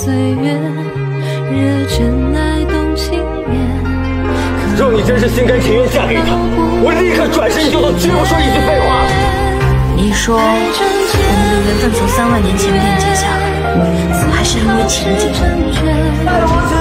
若你真是心甘情愿嫁给他，我立刻转身就走，绝不说一句废话。 你说我们的缘分从3万年前便结下来，还是因为情节？